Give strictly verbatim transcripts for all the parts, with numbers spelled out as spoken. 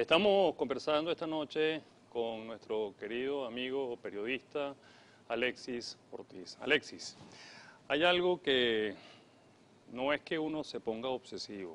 Estamos conversando esta noche con nuestro querido amigo periodista Alexis Ortiz. Alexis, hay algo que no es que uno se ponga obsesivo,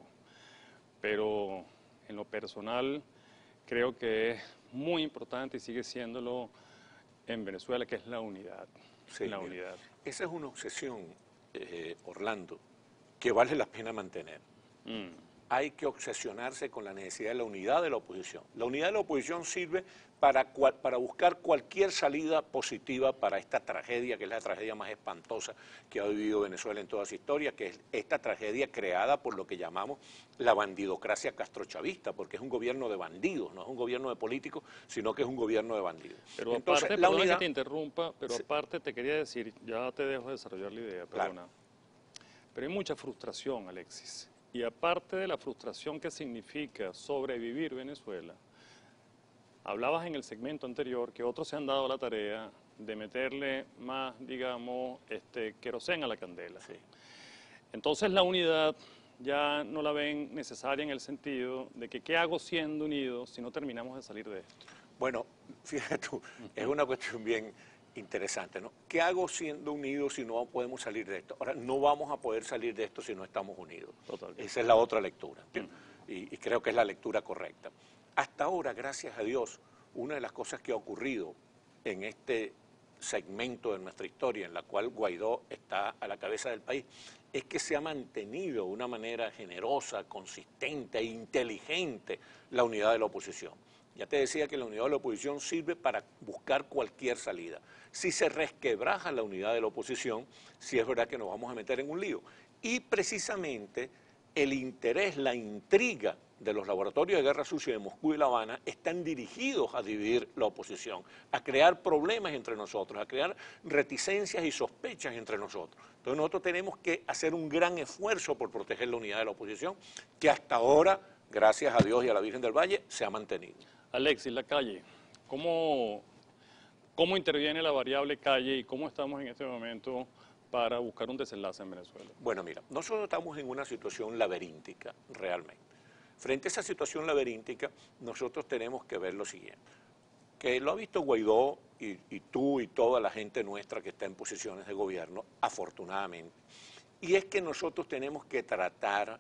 pero en lo personal creo que es muy importante y sigue siéndolo en Venezuela, que es la unidad. Sí, la mira, unidad. Esa es una obsesión, eh, Orlando, que vale la pena mantener. Mm. Hay que obsesionarse con la necesidad de la unidad de la oposición. La unidad de la oposición sirve para, cual, para buscar cualquier salida positiva para esta tragedia, que es la tragedia más espantosa que ha vivido Venezuela en toda su historia, que es esta tragedia creada por lo que llamamos la bandidocracia castrochavista, porque es un gobierno de bandidos, no es un gobierno de políticos, sino que es un gobierno de bandidos. Pero Entonces, aparte, la perdona unidad... que te interrumpa, pero Sí. aparte te quería decir, ya te dejo desarrollar la idea, perdona. Claro. Pero hay mucha frustración, Alexis. Y aparte de la frustración que significa sobrevivir Venezuela, hablabas en el segmento anterior que otros se han dado la tarea de meterle más, digamos, este, querosén a la candela. Sí. Entonces la unidad ya no la ven necesaria en el sentido de que ¿qué hago siendo unidos si no terminamos de salir de esto? Bueno, fíjate tú, es una cuestión bien interesante, ¿no? ¿Qué hago siendo unidos si no podemos salir de esto? Ahora, no vamos a poder salir de esto si no estamos unidos. Total. Esa es la otra lectura, uh-huh. y, y creo que es la lectura correcta. Hasta ahora, gracias a Dios, una de las cosas que ha ocurrido en este segmento de nuestra historia, en la cual Guaidó está a la cabeza del país, es que se ha mantenido de una manera generosa, consistente e inteligente la unidad de la oposición. Ya te decía que la unidad de la oposición sirve para buscar cualquier salida. Si se resquebraja la unidad de la oposición, sí es verdad que nos vamos a meter en un lío. Y precisamente el interés, la intriga de los laboratorios de guerra sucia de Moscú y La Habana están dirigidos a dividir la oposición, a crear problemas entre nosotros, a crear reticencias y sospechas entre nosotros. Entonces nosotros tenemos que hacer un gran esfuerzo por proteger la unidad de la oposición, que hasta ahora, gracias a Dios y a la Virgen del Valle, se ha mantenido. Alexis, la calle, ¿cómo, ¿cómo interviene la variable calle y cómo estamos en este momento para buscar un desenlace en Venezuela? Bueno, mira, nosotros estamos en una situación laberíntica, realmente. Frente a esa situación laberíntica, nosotros tenemos que ver lo siguiente, que lo ha visto Guaidó y, y tú y toda la gente nuestra que está en posiciones de gobierno, afortunadamente, y es que nosotros tenemos que tratar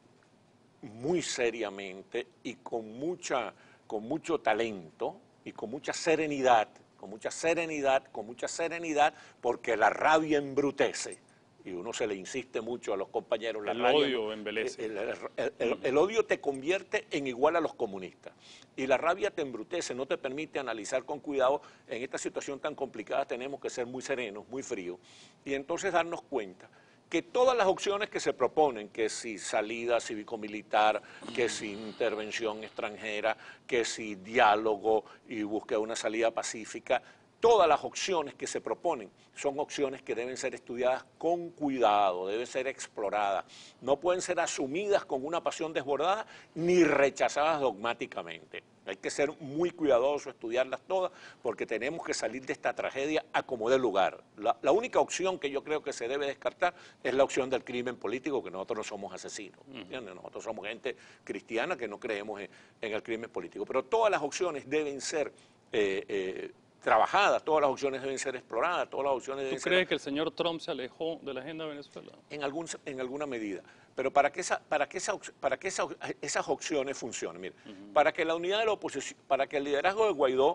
muy seriamente y con mucha... con mucho talento y con mucha serenidad, con mucha serenidad, con mucha serenidad, porque la rabia embrutece, y uno se le insiste mucho a los compañeros. La el rabia, odio embelece. El, el, el, el, el odio te convierte en igual a los comunistas, y la rabia te embrutece, no te permite analizar con cuidado. En esta situación tan complicada tenemos que ser muy serenos, muy fríos, y entonces darnos cuenta que todas las opciones que se proponen, que si salida cívico-militar, que si intervención extranjera, que si diálogo y búsqueda de una salida pacífica, todas las opciones que se proponen son opciones que deben ser estudiadas con cuidado, deben ser exploradas, no pueden ser asumidas con una pasión desbordada ni rechazadas dogmáticamente. Hay que ser muy cuidadoso, estudiarlas todas, porque tenemos que salir de esta tragedia a como dé lugar. La, la única opción que yo creo que se debe descartar es la opción del crimen político, que nosotros no somos asesinos, ¿entiendes? Nosotros somos gente cristiana que no creemos en, en el crimen político. Pero todas las opciones deben ser eh, eh, trabajadas, todas las opciones deben ser exploradas, todas las opciones deben ¿Tú ser... crees que el señor Trump se alejó de la agenda de Venezuela? En, algún, en alguna medida. Pero para que, esa, para que, esa, para que esa, esas opciones funcionen, mire, uh-huh. para que la unidad de la oposición, para que el liderazgo de Guaidó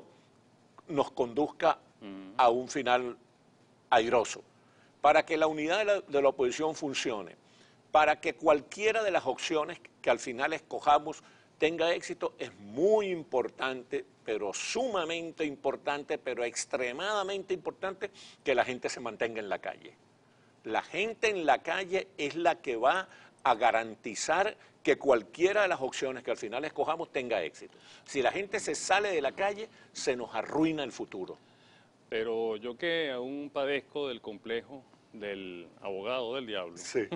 nos conduzca uh-huh. a un final airoso, para que la unidad de la, de la oposición funcione, para que cualquiera de las opciones que al final escojamos tenga éxito, es muy importante, pero sumamente importante, pero extremadamente importante, que la gente se mantenga en la calle. La gente en la calle es la que va a garantizar que cualquiera de las opciones que al final escojamos tenga éxito. Si la gente se sale de la calle, se nos arruina el futuro. Pero yo que aún padezco del complejo del abogado del diablo, sí.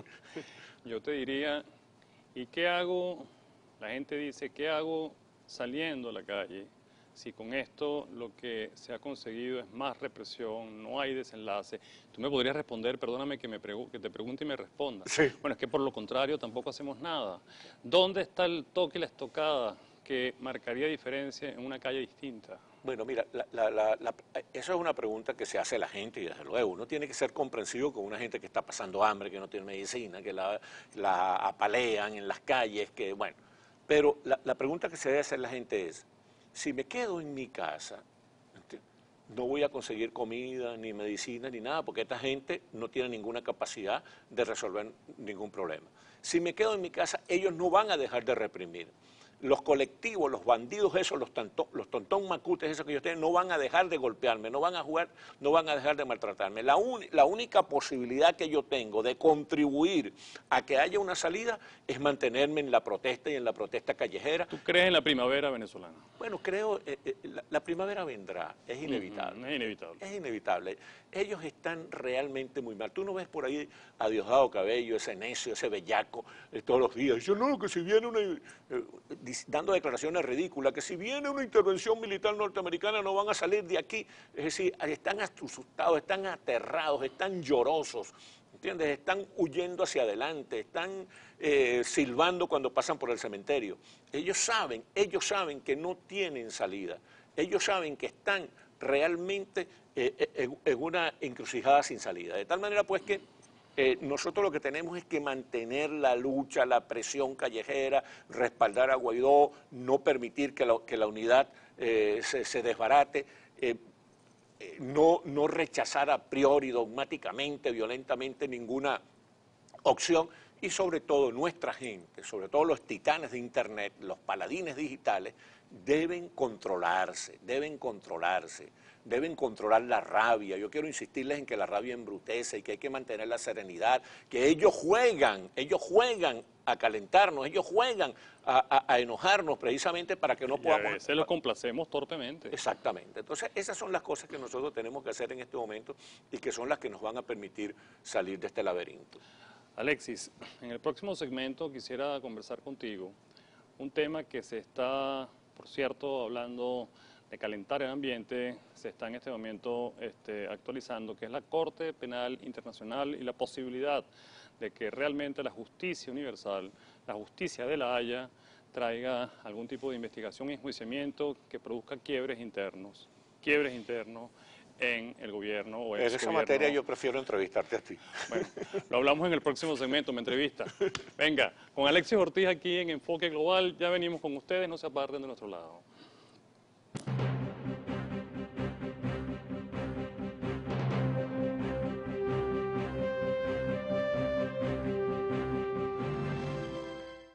yo te diría, ¿y qué hago? La gente dice, ¿qué hago saliendo a la calle? Si con esto lo que se ha conseguido es más represión, no hay desenlace. Tú me podrías responder, perdóname que, me que te pregunte y me responda. Sí. Bueno, es que por lo contrario tampoco hacemos nada. ¿Dónde está el toque y la estocada que marcaría diferencia en una calle distinta? Bueno, mira, la, la, la, la, eso es una pregunta que se hace la gente y desde luego uno tiene que ser comprensivo con una gente que está pasando hambre, que no tiene medicina, que la, la apalean en las calles, que bueno. Pero la, la pregunta que se debe hacer la gente es, si me quedo en mi casa, no voy a conseguir comida, ni medicina, ni nada, porque esta gente no tiene ninguna capacidad de resolver ningún problema. Si me quedo en mi casa, ellos no van a dejar de reprimir. Los colectivos, los bandidos esos, los, tanto, los tontón macutes esos que ellos tienen, no van a dejar de golpearme, no van a jugar, no van a dejar de maltratarme. La, un, la única posibilidad que yo tengo de contribuir a que haya una salida es mantenerme en la protesta y en la protesta callejera. ¿Tú crees en la primavera venezolana? Bueno, creo, eh, eh, la, la primavera vendrá, es inevitable. Uh-huh, es inevitable. Es inevitable. Ellos están realmente muy mal. Tú no ves por ahí a Diosdado Cabello, ese necio, ese bellaco, eh, todos los días. Yo no, que si viene una... Eh, dando declaraciones ridículas, que si viene una intervención militar norteamericana no van a salir de aquí. Es decir, están asustados, están aterrados, están llorosos, ¿entiendes? Están huyendo hacia adelante, están eh, silbando cuando pasan por el cementerio. Ellos saben, ellos saben que no tienen salida. Ellos saben que están realmente eh, en, en una encrucijada sin salida. De tal manera pues que Eh, nosotros lo que tenemos es que mantener la lucha, la presión callejera, respaldar a Guaidó, no permitir que la, que la unidad eh, se, se desbarate, eh, eh, no, no rechazar a priori, dogmáticamente, violentamente ninguna opción y sobre todo nuestra gente, sobre todo los titanes de Internet, los paladines digitales, deben controlarse, deben controlarse. Deben controlar la rabia. Yo quiero insistirles en que la rabia embrutece y que hay que mantener la serenidad, que ellos juegan, ellos juegan a calentarnos, ellos juegan a, a, a enojarnos precisamente para que no y podamos... a veces los complacemos torpemente. Exactamente. Entonces, esas son las cosas que nosotros tenemos que hacer en este momento y que son las que nos van a permitir salir de este laberinto. Alexis, en el próximo segmento quisiera conversar contigo un tema que se está, por cierto, hablando de calentar el ambiente, se está en este momento este, actualizando, que es la Corte Penal Internacional y la posibilidad de que realmente la justicia universal, la justicia de la Haya, traiga algún tipo de investigación y enjuiciamiento que produzca quiebres internos, quiebres internos en el gobierno o en esa materia yo prefiero entrevistarte a ti. Bueno, lo hablamos en el próximo segmento, me entrevista. Venga, con Alexis Ortiz aquí en Enfoque Global, ya venimos con ustedes, no se aparten de nuestro lado.